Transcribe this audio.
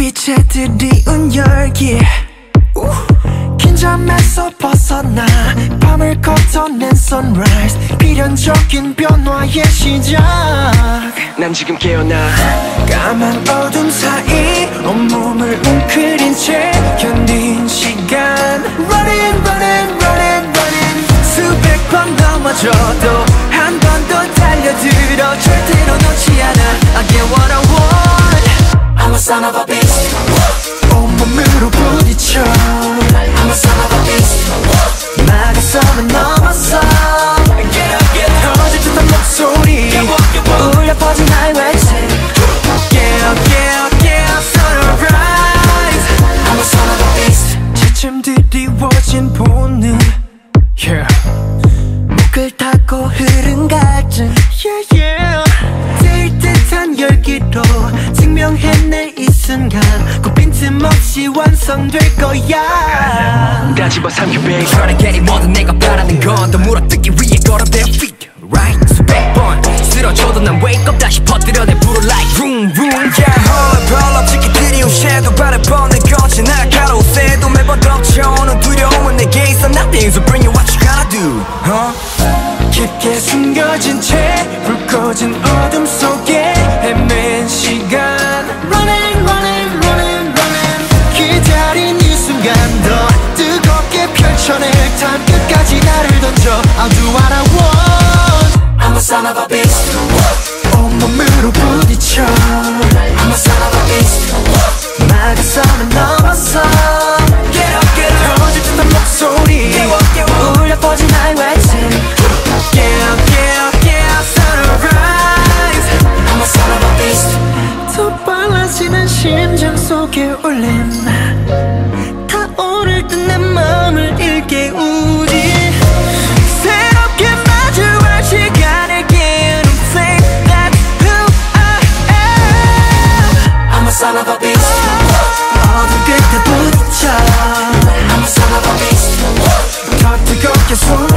빛에 드리운 열기 긴장에서 벗어나 밤을 걷어낸 sunrise 필연적인 변화의 시작 난 지금 깨어나 까만 어둠 사이 온몸을 웅크린 채 견딘 시간 Running running running running 수백 번 넘어져도 한 번 더 달려들어 절대로 놓지 않아 I get what I want I'm a son of a beast 온몸으로 부딪혀 I'm a son of a beast 막아서면 넘어서 Get up get up 터질 듯한 목소리 울려 퍼진 나의 외침 Get up get up get up sunrise I'm a son of a beast 지침 드리워진 본능 Yeah 목을 타고 흐른 갈증 Yeah yeah 들 듯한 열기로 증명해낼 이 순간 꼭 빈틈없이 완성될 거야 다 집어삼켜 babe Try to get it 뭐든 내가 바라는 건 더 물어뜯기 위해 걸어 their feet Right 수백 번 쓰러져도 난 wake up 다시 퍼뜨려내 불을 like vroom vroom Yeah 헐 별로 지키드리운 섀도우 발을 뻗는 거친 날카로운 매번 덮쳐오는 두려움은 내게 있어 Nothing so bring you what you gotta do 깊게 숨겨진 채 불 꺼진 어둠 속에 헤맨 시간 Running running running running 기다린 이 순간 더 뜨겁게 펼쳐낼 time 끝까지 나를 던져 I'll do what I want I'm a son of a beast 온몸으로 부딪혀 I'm a son of a beast 막아서면 넘어서 Get up get up 터질 듯한 목소리 울려 퍼진 나의 외침 Get up get up get up sunrise I'm a son of a beast 더 빨라지는 심장 속의 울림 타오를 듯 내 맘을 일깨우지 새롭게 마주할 시간을 give them say that's who I am I'm a son of a beast 어둠 끝에 부딪혀 I'm a son of a beast 더 뜨겁게